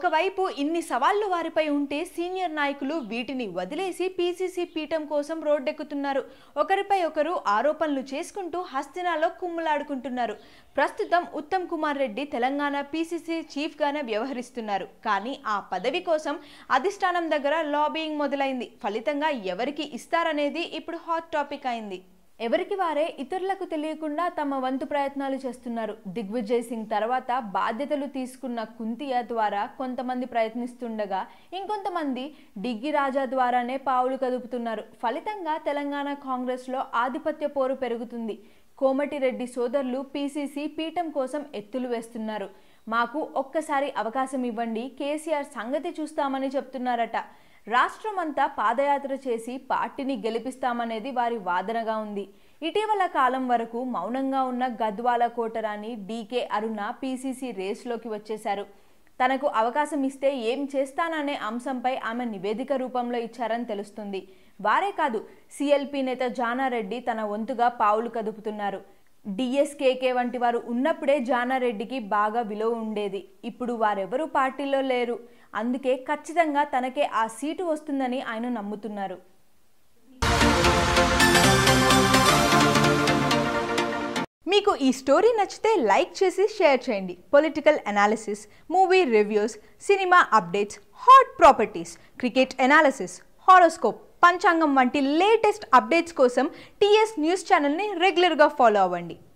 ఒకవైపు ఇన్ని సవాళ్లు వారిపై ఉంటే సీనియర్ నాయకులు వీటిని వదిలేసి పీసీసీ పీఠం కోసం రోడ్డెక్కుతున్నారు. ఒకరిపై ఒకరు ఆరోపణలు చేసుకుంటూ హస్తినాలో కుమ్ములాడుకుంటున్నారు. ప్రస్తుతం ఉత్తమ్ కుమార్ రెడ్డి తెలంగాణ పీసీసీ చీఫ్ గానే వ్యవహరిస్తున్నారు. కానీ ఆ పదవి కోసం అధిష్టానం దగ్గర లాబియింగ్ మొదలైంది. ఫలితంగా ఎవరికి ఇస్తారనేది ఇప్పుడు హాట్ టాపిక్ అయింది. ఎవరికి వారే ఇతరులకు తెలియకుండా తమ వంతు ప్రయత్నాలు చేస్తున్నారు. దిగ్విజయ్ సింగ్ తర్వాత బాధ్యతలు తీసుకున్న కుంతియా ద్వారా కొంతమంది ప్రయత్నిస్తుండగా ఇంకొంతమంది డిగ్గి రాజా ద్వారానే పావులు కదుపుతున్నారు. ఫలితంగా తెలంగాణ కాంగ్రెస్లో ఆధిపత్య పోరు పెరుగుతుంది. కోమటిరెడ్డి సోదరులు పీసీసీ పీఠం కోసం ఎత్తులు వేస్తున్నారు. మాకు ఒక్కసారి అవకాశం ఇవ్వండి, కేసీఆర్ సంగతి చూస్తామని చెప్తున్నారట. రాష్ట్రమంతా పాదయాత్ర చేసి పార్టీని గెలిపిస్తామనేది వారి వాదనగా ఉంది. ఇటీవల కాలం వరకు మౌనంగా ఉన్న గద్వాల కోటరాని డీకే అరుణ పీసీసీ రేస్లోకి వచ్చేశారు. తనకు అవకాశం ఇస్తే ఏం చేస్తాననే అంశంపై ఆమె నివేదిక రూపంలో ఇచ్చారని తెలుస్తుంది. వారే కాదు, సీఎల్పీ నేత జానారెడ్డి తన వంతుగా పావులు కదుపుతున్నారు. డిఎస్కేకే వంటి వారు ఉన్నప్పుడే జానారెడ్డికి బాగా విలువ ఉండేది. ఇప్పుడు వారెవరూ పార్టీలో లేరు. అందుకే ఖచ్చితంగా తనకే ఆ సీటు వస్తుందని ఆయన నమ్ముతున్నారు. మీకు ఈ స్టోరీ నచ్చితే లైక్ చేసి షేర్ చేయండి. Political analysis, movie reviews, cinema updates, hot properties, cricket analysis, horoscope, పంచాంగం వంటి లేటెస్ట్ అప్డేట్స్ కోసం టీఎస్ న్యూస్ ఛానల్ని రెగ్యులర్గా ఫాలో అవ్వండి.